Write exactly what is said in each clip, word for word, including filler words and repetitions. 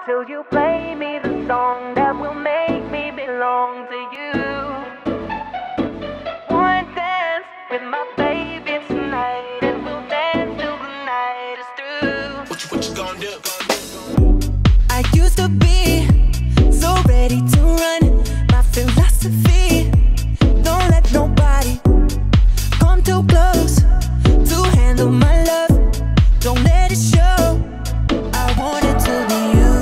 till you play me the song that will make me belong to you. One dance with my baby tonight, and we'll dance till the night is through. What you, what you gonna do? I used to be so ready to run. My philosophy: don't let nobody come too close to handle my love. Don't let it show. I want it to be you.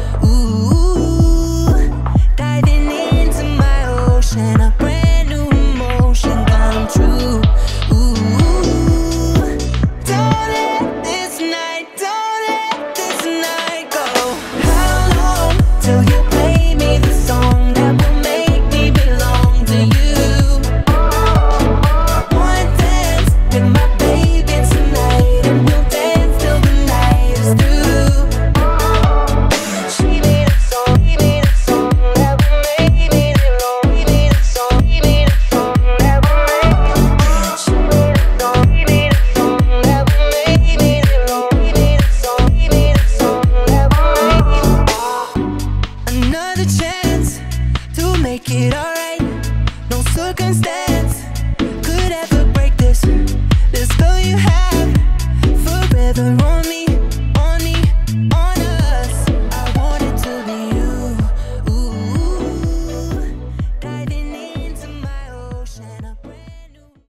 Ooh, diving into my ocean, a brand new emotion come true. Ooh, don't let this night, don't let this night go. How long till you play me the song that will make me belong to you? One dance with my baby tonight, and we'll dance till the night is through. She made a song, he made a song that will make me belong. He made a song, he made a song that will make me. She made a song, he made a song that will make me belong. He made a song, he made a song that will make me. Another chance to make it alright. No circumstance